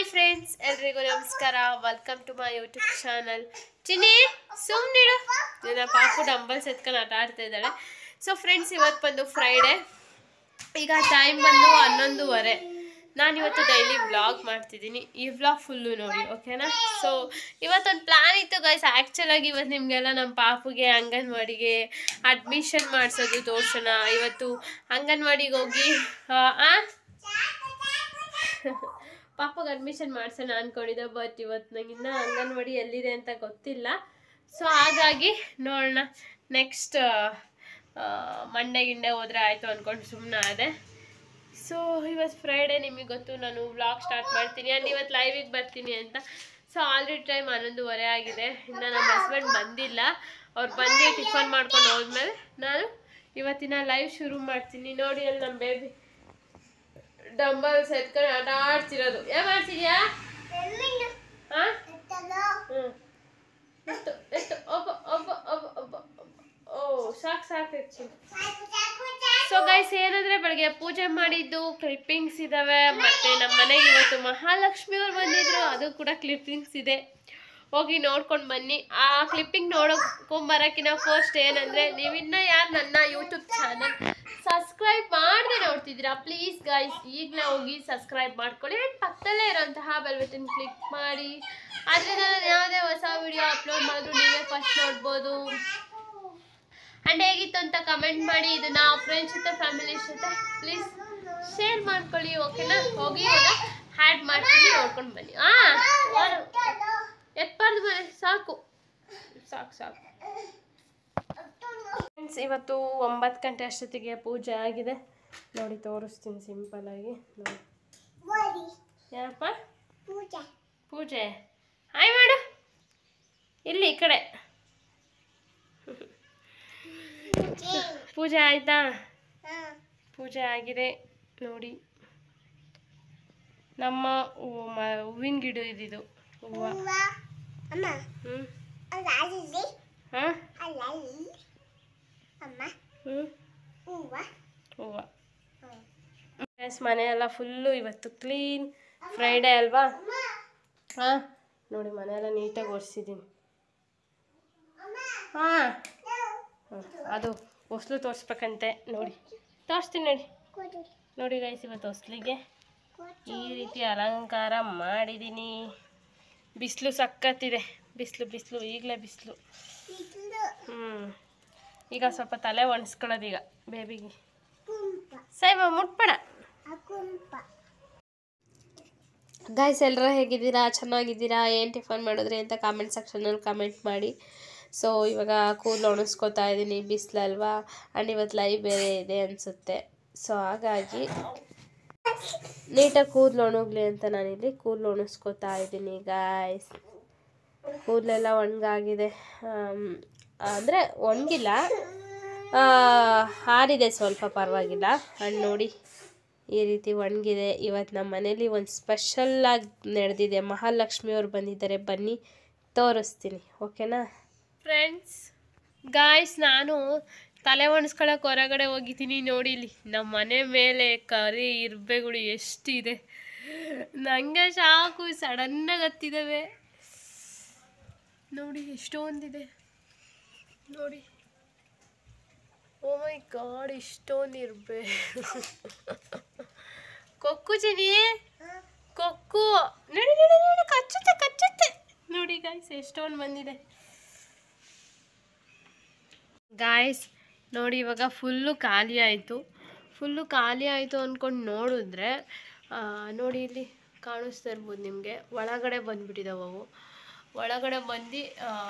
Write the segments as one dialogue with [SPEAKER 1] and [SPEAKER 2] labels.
[SPEAKER 1] Friends, ಎಲ್ರಿಗೂ ನಮಸ್ಕಾರ. Welcome to my YouTube channel. Chinni ಸುಮ್ಮನಿಡು, ನನ್ನ ಪಾಪು ಡಂಬಲ್ಸ್ ಎತ್ಕೊಂಡು ಆಟ ಆಡ್ತಾ ಇದ್ದಾಳೆ. ಸೊ ಫ್ರೆಂಡ್ಸ್, ಇವತ್ತು ಬಂದು ಫ್ರೈಡೇ. ಈಗ ಟೈಮ್ ಬಂದು 11:30. ನಾನಿವತ್ತು ಡೈಲಿ ವ್ಲಾಗ್ ಮಾಡ್ತಿದ್ದೀನಿ. ಈ ವ್ಲಾಗ್ ಫುಲ್ಲು ನೋಡಿ, ಓಕೆನಾ? ಸೊ ಇವತ್ತೊಂದು ಪ್ಲ್ಯಾನ್ ಇತ್ತು ಗೈಸ್. ಆ್ಯಕ್ಚುಲಾಗಿ ಇವತ್ತು ನಿಮಗೆಲ್ಲ ನಮ್ಮ ಪಾಪುಗೆ ಅಂಗನವಾಡಿಗೆ ಅಡ್ಮಿಷನ್ ಮಾಡಿಸೋದು ತೋರ್ಸೋಣ. ಇವತ್ತು ಅಂಗನವಾಡಿಗೆ ಹೋಗಿ ಪಾಪಗೆ ಅಡ್ಮಿಷನ್ ಮಾಡಿಸೋಣ ಅಂದ್ಕೊಂಡಿದ್ದೆ. ಬಟ್ ಇವತ್ತು ನನಗಿನ್ನ ಅಂಗನವಾಡಿ ಎಲ್ಲಿದೆ ಅಂತ ಗೊತ್ತಿಲ್ಲ. ಸೊ ಹಾಗಾಗಿ ನೋಡೋಣ, ನೆಕ್ಸ್ಟ್ ಮಂಡೇ ಗಿಂಡೆ ಹೋದರೆ ಆಯಿತು ಅಂದ್ಕೊಂಡು ಸುಮ್ಮನೆ ಆದೆ. ಸೊ ಇವತ್ತು ಫ್ರೈಡೇ, ನಿಮಗೆ ಗೊತ್ತು ನಾನು ವ್ಲಾಗ್ ಸ್ಟಾರ್ಟ್ ಮಾಡ್ತೀನಿ ಆ್ಯಂಡ್ ಇವತ್ತು ಲೈವಿಗೆ ಬರ್ತೀನಿ ಅಂತ. ಸೊ ಆಲ್ರೆಡಿ ಟೈಮ್ 11:30 ಆಗಿದೆ. ಇನ್ನು ನಮ್ಮ ಹಸ್ಬೆಂಡ್ ಬಂದಿಲ್ಲ. ಅವ್ರು ಬಂದು ಟಿಫನ್ ಮಾಡ್ಕೊಂಡು ಹೋದ್ಮೇಲೆ ನಾನು ಇವತ್ತಿನ ಲೈವ್ ಶುರು ಮಾಡ್ತೀನಿ. ನೋಡಿ, ಅಲ್ಲಿ ನಮ್ಮ ಬೇಬಿ ಡಂಬಲ್ಸ್ ಎತ್ಕೊಂಡು ಆಟ ಆಡ್ತಿರೋದು. ಏನು ಮಾಡ್ತಿದ್ಯಾ? ಹಾಂ, ಎಷ್ಟು ಎಷ್ಟು ಒಬ್ಬ ಒಬ್ಬ ಒಬ್ಬ ಒಬ್ಬ ಓ ಸಾಕು ಸಾಕು ಆ್ಯಕ್ಚುಲಿ. ಸೊ ಗೈಸ್, ಏನಂದರೆ ಬೆಳಗ್ಗೆ ಪೂಜೆ ಮಾಡಿದ್ದು ಕ್ಲಿಪ್ಪಿಂಗ್ಸ್ ಇದ್ದಾವೆ. ಮತ್ತು ನಮ್ಮ ಮನೆಗೆ ಇವತ್ತು ಮಹಾಲಕ್ಷ್ಮಿ ಅವ್ರು ಬಂದಿದ್ರು, ಅದು ಕೂಡ ಕ್ಲಿಪ್ಪಿಂಗ್ಸ್ ಇದೆ. ಹೋಗಿ ನೋಡ್ಕೊಂಡು ಬನ್ನಿ. ಆ ಕ್ಲಿಪ್ಪಿಂಗ್ ನೋಡ್ಕೊಂಬರೋಕ್ಕಿಂತ ಫಸ್ಟ್ ಏನಂದರೆ, ನೀವಿನ್ನೂ ಯಾರು ನನ್ನ ಯೂಟ್ಯೂಬ್ ಚಾನಲ್ ಸಬ್ಸ್ಕ್ರೈಬ್ ಮಾಡದೆ ನೋಡ್ತಿದ್ದೀರಾ, ಪ್ಲೀಸ್ ಗೈಸ್ ಈಗಲೇ ಹೋಗಿ ಸಬ್ಸ್ಕ್ರೈಬ್ ಮಾಡ್ಕೊಳ್ಳಿ. ಆ್ಯಂಡ್ ಪಕ್ಕದಲ್ಲೇ ಇರೋಂತಹ ಬೆಲ್ ಬಟನ್ ಕ್ಲಿಕ್ ಮಾಡಿ. ಅದರಿಂದ ನಾನು ಯಾವುದೇ ಹೊಸ ವಿಡಿಯೋ ಅಪ್ಲೋಡ್ ಮಾಡಿದ್ರು ನೀವೇ ಫಸ್ಟ್ ನೋಡ್ಬೋದು. ಆ್ಯಂಡ್ ಹೇಗಿತ್ತು ಅಂತ ಕಮೆಂಟ್ ಮಾಡಿ. ಇದನ್ನು ಫ್ರೆಂಡ್ಸ್ ಜೊತೆ ಫ್ಯಾಮಿಲಿ ಜೊತೆ ಪ್ಲೀಸ್ ಶೇರ್ ಮಾಡ್ಕೊಳ್ಳಿ, ಓಕೆನಾ? ಹೋಗಿ ಇವಾಗ ಹ್ಯಾಡ್ ಮಾಡ್ತೀನಿ, ನೋಡ್ಕೊಂಡು ಬನ್ನಿ. ಎತ್ಬಾರ್ದು ಮನೆ, ಸಾಕು ಸಾಕು ಸಾಕು. ಫ್ರೆಂಡ್ಸ್, ಇವತ್ತು 9 ಗಂಟೆ ಅಷ್ಟೊತ್ತಿಗೆ ಪೂಜೆ ಆಗಿದೆ. ನೋಡಿ, ತೋರಿಸ್ತೀನಿ ಸಿಂಪಲ್ಲಾಗಿ. ನೋಡಿ, ಏನಪ್ಪ ಪೂಜೆ ಹಾಯ್ ಮಾಡು, ಇಲ್ಲಿ ಈ ಕಡೆ. ಪೂಜೆ ಆಯ್ತಾ? ಪೂಜೆ ಆಗಿದೆ ನೋಡಿ. ನಮ್ಮ ಹೂವಿನ ಗಿಡ ಇದ್ದಿದ್ದು ಹೂವು. ಹೂವು ಮನೆಯೆಲ್ಲ ಫುಲ್ಲು ಇವತ್ತು ಕ್ಲೀನ್. ಫ್ರೈಡೇ ಅಲ್ವಾ? ಹಾಂ, ನೋಡಿ ಮನೆಯೆಲ್ಲ ನೀಟಾಗಿ ಒರೆಸಿದ್ದೀನಿ. ಹಾಂ, ಅದು ಹೊಸ್ಲು ತೋರಿಸ್ಬೇಕಂತೆ. ನೋಡಿ, ತೋರಿಸ್ತೀನಿ ನೋಡಿ. ನೋಡಿ ಗೈಸ್, ಇವತ್ತು ಹೊಸ್ಲಿಗೆ ಈ ರೀತಿ ಅಲಂಕಾರ ಮಾಡಿದ್ದೀನಿ. ಬಿಸಿಲು ಸಕ್ಕತ್ತಿದೆ, ಬಿಸಿಲು ಬಿಸಿಲು, ಈಗಲೇ ಬಿಸಿಲು. ಈಗ ಸ್ವಲ್ಪ ತಲೆ ಒಣಸ್ಕೊಳ್ಳೋದೀಗ ಬೇಬಿಗೆ. ಸೈವ ಮುಟ್ಬೇಡ ಗೈಸ್. ಎಲ್ಲರೂ ಹೇಗಿದ್ದೀರಾ? ಚೆನ್ನಾಗಿದ್ದೀರಾ? ಏನು ಟಿಫನ್ ಮಾಡಿದ್ರಿ ಅಂತ ಕಾಮೆಂಟ್ ಸೆಕ್ಷನಲ್ಲಿ ಕಮೆಂಟ್ ಮಾಡಿ. ಸೊ ಇವಾಗ ಕೂದಲು ಒಣಸ್ಕೋತಾ ಇದ್ದೀನಿ, ಬಿಸಿಲಲ್ವಾ? ಆ್ಯಂಡ್ ಇವತ್ತು ಲೈವ್ ಬೇರೆ ಇದೆ ಅನಿಸುತ್ತೆ. ಸೊ ಹಾಗಾಗಿ ನೀಟಾಗಿ ಕೂದಲು ಒಣಗಲಿ ಅಂತ ನಾನಿಲ್ಲಿ ಕೂದಲು ಒಣಸ್ಕೋತಾ ಇದ್ದೀನಿ ಗಾಯ್ಸ್. ಕೂದಲೆಲ್ಲ ಒಣಗಾಗಿದೆ, ಅಂದರೆ ಒಣಗಿಲ್ಲ, ಹಾರಿದೆ ಸ್ವಲ್ಪ, ಪರವಾಗಿಲ್ಲ. ಆ್ಯಂಡ್ ನೋಡಿ, ಈ ರೀತಿ ಒಣಗಿದೆ. ಇವತ್ತು ನಮ್ಮ ಮನೇಲಿ ಒಂದು ಸ್ಪೆಷಲ್ಲಾಗಿ ನಡೆದಿದೆ. ಮಹಾಲಕ್ಷ್ಮಿಯವ್ರು ಬಂದಿದ್ದಾರೆ, ಬನ್ನಿ ತೋರಿಸ್ತೀನಿ, ಓಕೆನಾ? ಫ್ರೆಂಡ್ಸ್ ಗಾಯ್ಸ್, ನಾನು ತಲೆ ಒಣಸ್ಕೊಳಕ್ಕೆ ಹೊರಗಡೆ ಹೋಗಿದ್ದೀನಿ. ನೋಡಿ, ಇಲ್ಲಿ ನಮ್ಮ ಮನೆ ಮೇಲೆ ಕರಿ ಇರ್ಬೆಗಳು ಎಷ್ಟಿದೆ, ನನಗೆ ಸಾಕು. ಸಡನ್ನಾಗಿ ಹತ್ತಿದ್ದಾವೆ ನೋಡಿ, ಎಷ್ಟೊಂದಿದೆ ನೋಡಿ. ಓ ಮೈ ಗಾಡ್, ಇಷ್ಟೊಂದು ಇರ್ಬೆ. ಕೊಕ್ಕು ಚಿನಿ, ಕೊಕ್ಕು ನೋಡಿ ನೋಡಿ ನೋಡಿ, ಕಚ್ಚುತ್ತೆ ಕಚ್ಚುತ್ತೆ ನೋಡಿ ಗಾಯ್ಸ್, ಎಷ್ಟೊಂದು ಬಂದಿದೆ ಗಾಯ್ಸ್. ನೋಡಿ, ಇವಾಗ ಫುಲ್ಲು ಖಾಲಿ ಆಯಿತು. ಫುಲ್ಲು ಖಾಲಿ ಆಯಿತು ಅಂದ್ಕೊಂಡು ನೋಡಿದ್ರೆ ನೋಡಿ, ಇಲ್ಲಿ ಕಾಣಿಸ್ತಾ ಇರ್ಬೋದು ನಿಮಗೆ, ಒಳಗಡೆ ಬಂದುಬಿಟ್ಟಿದ್ದಾವೆ ಅವು. ಒಳಗಡೆ ಬಂದು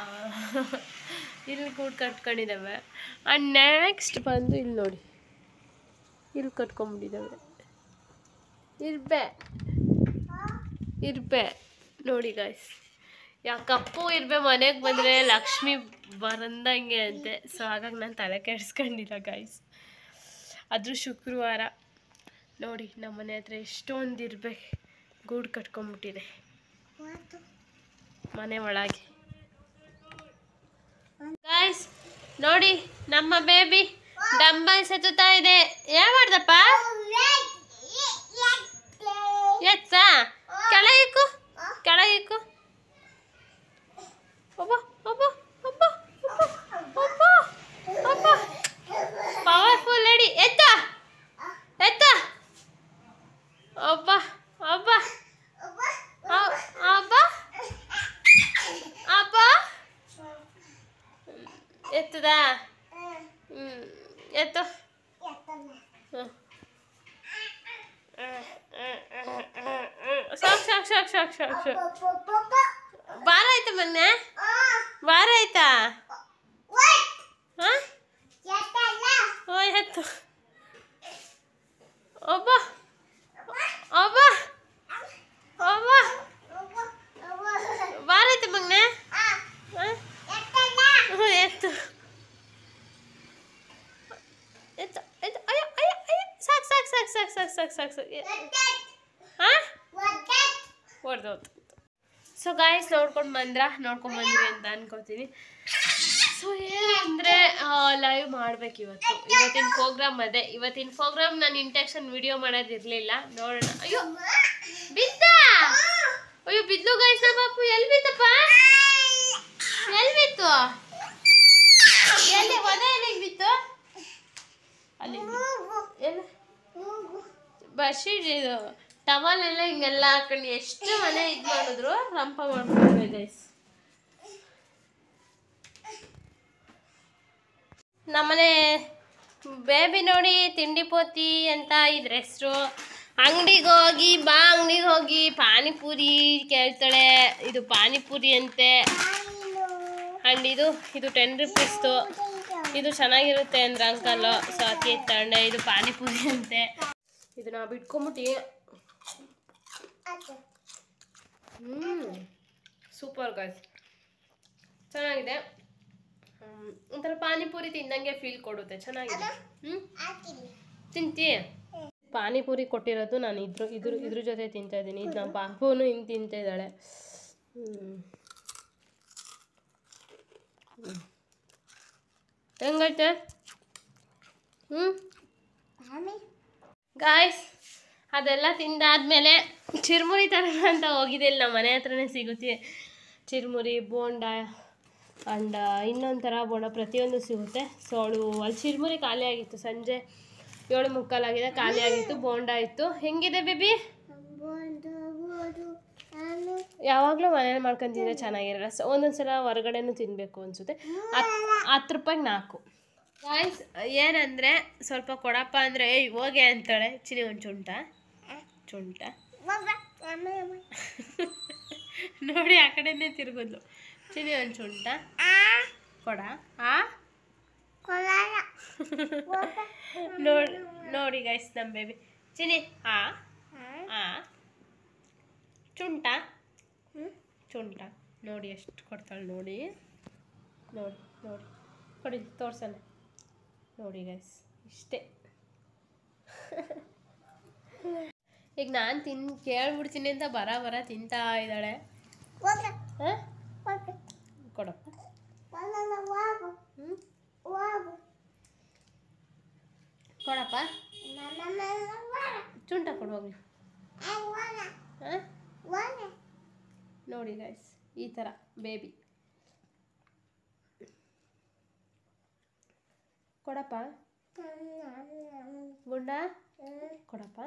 [SPEAKER 1] ಇಲ್ಲಿ ಕೂಡು ಕಟ್ಕೊಂಡಿದ್ದಾವೆ. ಆ್ಯಂಡ್ ನೆಕ್ಸ್ಟ್ ಬಂದು ಇಲ್ಲಿ ನೋಡಿ, ಇಲ್ಲಿ ಕಟ್ಕೊಂಡ್ಬಿಟ್ಟಿದ್ದಾವೆ. ಇರ್ಬೆ ಇರ್ಬೆ ನೋಡಿ ಗಾಯ್ಸ್. ಕಪ್ಪು ಇರ್ಬೆ ಮನೆಗೆ ಬಂದರೆ ಲಕ್ಷ್ಮಿ ಬರಂದಂಗೆ ಅಂತೆ. ಸೊ ಹಾಗಾಗಿ ನಾನು ತಲೆ ಕೆಡಿಸ್ಕೊಂಡಿಲ್ಲ ಗಾಯ್ಸ್. ಆದರೂ ಶುಕ್ರವಾರ ನೋಡಿ, ನಮ್ಮ ಮನೆ ಹತ್ರ ಎಷ್ಟೊಂದು ಇರ್ಬೆ ಗೂಡು ಕಟ್ಕೊಂಡ್ಬಿಟ್ಟಿದೆ ಮನೆ ಒಳಗೆ ಗಾಯ್ಸ್. ನೋಡಿ, ನಮ್ಮ ಬೇಬಿ ಡಂಬಲ್ಸ್ ಎತ್ತುತ್ತಾ ಇದೆ. ಏನು ಮಾಡ್ದಪ್ಪ? ಎತ್ತಾ ಕೆಳಗಿಕ್ಕು. ಎತ್ತದಾ ಎತ್ತು ಸಾಕು ಸಾಕು ಸಾಕು ಸಾಕು ಸಾಕು ಸಾಕು ಬಾರ ಆಯ್ತಾ ಮೊನ್ನೆ ಬಾರ ಆಯ್ತಾ ಹಾಂ ಓ ಎತ್ತು ಒಬ್ಬ ಒಬ್ಬ ಒಬ್ಬ ಬಾರ ಆಯ್ತಾ ಮಗನೆ ಎತ್ತು ಎತ್ತು ಎತ್ತು ಅಯ್ಯೋ ಅಯ್ಯೋ ಅಯ್ಯೋ ಸಾಕು ಸಾಕು ಸಾಕು ಸಾಕು ಸಾಕು ಸಾಕು ಸಾಕು ಸಾಕು ಹಾಂ ಹೊಡೆದೋತು. ಸೊ ಗಾಯ್ಸ್ ನೋಡ್ಕೊಂಡು ಬಂದ್ರಿ ಅಂತ ಅನ್ಕೋತೀನಿ. ಸೊ ಏನಂದರೆ ಲೈವ್ ಮಾಡ್ಬೇಕು ಇವತ್ತಿನ ಪ್ರೋಗ್ರಾಮ್ ಅದೇ. ಇವತ್ತಿನ ಪ್ರೋಗ್ರಾಮ್ ನಾನು ಇಂಟೆಕ್ಷನ್ ವಿಡಿಯೋ ಮಾಡೋದಿರಲಿಲ್ಲ. ನೋಡೋಣ. ಅಯ್ಯೋ ಬಿದ್ದ, ಅಯ್ಯೋ ಬಿದ್ದು ಗಾಯ್ಸ್ ನಮ್ಮ ಪಾಪು. ಎಲ್ಲಿ ಬಿತ್ತಪ್ಪ, ಎಲ್ಲಿ ಬಿತ್ತು, ಎಲ್ಲಿ ಒದ ಎಲ್ಲಿಗೆ ಬಿತ್ತು, ಅಲ್ಲಿ ಎಲ್ಲ ಬಶೀಟ್ ಇದು ಟವಲ್ ಎಲ್ಲ ಹಿಂಗೆಲ್ಲ ಹಾಕೊಂಡು ಎಷ್ಟು ಮನೆ ಇದು ಮಾಡಿದ್ರು ರಂಪ ಮಾಡ್ಕೊಂಡ್ರೆ ಗೈಸ್. ನಮ್ಮನೆ ಬೇಬಿ ನೋಡಿ ತಿಂಡಿ ಪೋತಿ ಅಂತ ಇದ್ರ ಹೆಸರು. ಅಂಗಡಿಗೆ ಹೋಗಿ ಪಾನಿಪುರಿ ಕೇಳ್ತಾಳೆ. ಇದು ಪಾನಿಪುರಿ ಅಂತೆ. ಆ್ಯಂಡ್ ಇದು 10 ರೂಪೀಸ್ದು. ಇದು ಚೆನ್ನಾಗಿರುತ್ತೆ ಅಂದ್ರೆ ಅಂಕಲ್ಲು. ಸೊ ಅತಿ ತಗೊಂಡೆ. ಇದು ಪಾನಿಪುರಿ ಅಂತೆ. ಇದನ್ನ ಬಿಟ್ಕೊಂಬಿಟ್ಟು ಸೂಪರ್ ಗಾಯ್ಸ್, ಚೆನ್ನಾಗಿದೆ. ಒಂಥರ ಪಾನಿಪುರಿ ತಿಂದಂಗೆ ಫೀಲ್ ಕೊಡುತ್ತೆ, ಚೆನ್ನಾಗಿದೆ. ತಿಂತೀಯ? ಪಾನಿಪುರಿ ಕೊಟ್ಟಿರೋದು ನಾನು ಇದ್ರ ಜೊತೆ ತಿಂತಾ ಇದ್ದೀನಿ. ಇದು ನಮ್ಮ ಪಾಪುನು ಹಿಂಗೆ ತಿಂತಾ ಇದ್ದಾಳೆ. ಹೆಂಗೈತೆ? ಗಾಯ್ಸ್ ಅದೆಲ್ಲ ತಿಂದಾದ್ಮೇಲೆ ಚಿರ್ಮುರಿ ತರೋಣ ಅಂತ ಹೋಗಿದೆ. ಇಲ್ಲಿ ನಮ್ಮ ಮನೆ ಹತ್ರನೇ ಸಿಗುತ್ತೆ ಚಿರ್ಮುರಿ, ಬೋಂಡ ಆ್ಯಂಡ್ ಇನ್ನೊಂದು ಥರ ಬೋಂಡ, ಪ್ರತಿಯೊಂದು ಸಿಗುತ್ತೆ. ಸೊ ಅವಳು ಅಲ್ಲಿ ಚಿರ್ಮುರಿ ಖಾಲಿ ಆಗಿತ್ತು. ಸಂಜೆ 7:45 ಆಗಿದೆ, ಖಾಲಿ ಆಗಿತ್ತು. ಬೋಂಡ ಇತ್ತು. ಹೆಂಗಿದೆ ಬೇಬಿ? ಯಾವಾಗಲೂ ಮನೇಲಿ ಮಾಡ್ಕೊಂತಿದ್ರೆ ಚೆನ್ನಾಗಿರಲ್ಲ. ಸೊ ಒಂದೊಂದ್ಸಲ ಹೊರಗಡೆನೂ ತಿನ್ನಬೇಕು ಅನಿಸುತ್ತೆ. 10 ರೂಪಾಯಿಗೆ 4. ಗಾಯ್ಸ್ ಏನಂದರೆ ಸ್ವಲ್ಪ ಕೊಡಪ್ಪ ಅಂದರೆ ಹೋಗೆ ಅಂತಾಳೆ. ಚಿನಿ ಒಂದು ಚುಂಟ ನೋಡಿ ಆ ಕಡೆನೇ ತಿರುಗೋದು. ಚಿನಿ ಒಂದು ಚುಂಟ ಕೊಡ ನೋಡಿ ಗೈಸ್ ನಮ್ಮ ಬೇಬಿ ಚಿನಿ ಚುಂಟ ನೋಡಿ ಎಷ್ಟು ಕೊಡ್ತಾಳೆ ನೋಡಿ. ಕೊಡಿ ತೋರ್ಸಲ್ಲ ನೋಡಿ ಗೈಸ್, ಇಷ್ಟೇ. ಈಗ ನಾನು ಕೇಳ್ಬಿಡ್ತೀನಿ ಅಂತ ಬರ ತಿಂತಾ ಇದ್ದಾಳೆ. ಕೊಡಪ್ಪ. ಕೊಡಪ್ಪ, ಚುಂಟ ಕೊಡುವಾಗಲಿ. ನೋಡಿ ಗೈಸ್ ಈ ಥರ ಬೇಬಿ. ಕೊಡಪ್ಪ ಗುಂಡ, ಕೊಡಪ್ಪ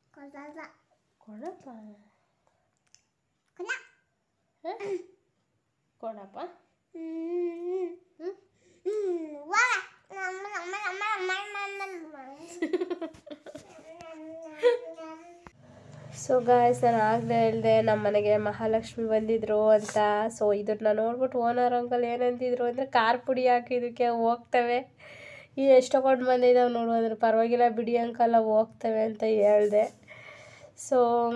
[SPEAKER 1] ಕೊಡಪ್ಪ. ಸೊ ಗಾಯ್ಸ್ ನಾನು ಆಗಲೇ ಹೇಳಿದೆ ನಮ್ಮ ಮನೆಗೆ ಮಹಾಲಕ್ಷ್ಮಿ ಬಂದಿದ್ರು ಅಂತ. ಸೊ ಇದನ್ನ ನೋಡ್ಬಿಟ್ಟು ಓನರ್ ಅಂಕಲ್ ಏನಂತಿದ್ರು ಅಂದರೆ ಖಾರ ಪುಡಿ ಹಾಕಿ ಇದಕ್ಕೆ ಹೋಗ್ತವೆ, ಇದು ಎಷ್ಟು ತಗೊಂಡು ಬಂದಿದ್ದಾವೆ ನೋಡೋದ್ರೆ ಪರವಾಗಿಲ್ಲ ಬಿಡಿ ಅಂಕಲ್ ಹೋಗ್ತವೆ ಅಂತ ಹೇಳಿದೆ. ಸೊ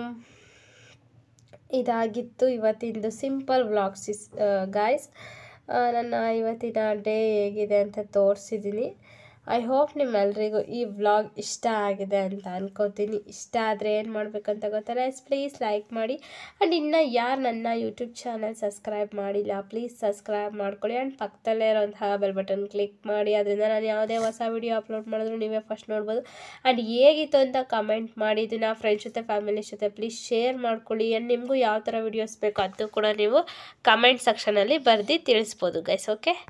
[SPEAKER 1] ಇದಾಗಿತ್ತು ಇವತ್ತಿಂದು ಸಿಂಪಲ್ ವ್ಲಾಗ್ಸ್ ಗಾಯ್ಸ್. ನನ್ನ ಇವತ್ತಿನ ಡೇ ಹೇಗಿದೆ ಅಂತ ತೋರಿಸಿದ್ದೀನಿ. ಐ ಹೋಪ್ ನಿಮ್ಮೆಲ್ಲರಿಗೂ ಈ ವ್ಲಾಗ್ ಇಷ್ಟ ಆಗಿದೆ ಅಂತ ಅನ್ಕೋತೀನಿ. ಇಷ್ಟ ಆದರೆ ಏನು ಮಾಡಬೇಕಂತ ಗೊತ್ತಲ್ಲ, ಪ್ಲೀಸ್ ಲೈಕ್ ಮಾಡಿ. ಆ್ಯಂಡ್ ಇನ್ನು ಯಾರು ನನ್ನ ಯೂಟ್ಯೂಬ್ ಚಾನಲ್ ಸಬ್ಸ್ಕ್ರೈಬ್ ಮಾಡಿಲ್ಲ ಪ್ಲೀಸ್ ಸಬ್ಸ್ಕ್ರೈಬ್ ಮಾಡ್ಕೊಳ್ಳಿ. ಆ್ಯಂಡ್ ಪಕ್ಕದಲ್ಲೇ ಇರೋಂತಹ ಬೆಲ್ ಬಟನ್ ಕ್ಲಿಕ್ ಮಾಡಿ. ಅದರಿಂದ ನಾನು ಯಾವುದೇ ಹೊಸ ವಿಡಿಯೋ ಅಪ್ಲೋಡ್ ಮಾಡಿದ್ರು ನೀವೇ ಫಸ್ಟ್ ನೋಡ್ಬೋದು. ಆ್ಯಂಡ್ ಹೇಗಿತ್ತು ಅಂತ ಕಮೆಂಟ್ ಮಾಡಿ. ಇದನ್ನು ಫ್ರೆಂಡ್ಸ್ ಜೊತೆ ಫ್ಯಾಮಿಲಿ ಜೊತೆ ಪ್ಲೀಸ್ ಶೇರ್ ಮಾಡ್ಕೊಳ್ಳಿ. ಆ್ಯಂಡ್ ನಿಮಗೂ ಯಾವ ಥರ ವೀಡಿಯೋಸ್ ಬೇಕು ಅದು ಕೂಡ ನೀವು ಕಮೆಂಟ್ ಸೆಕ್ಷನಲ್ಲಿ ಬರೆದು ತಿಳಿಸ್ಬೋದು ಗೈಸ್. ಓಕೆ.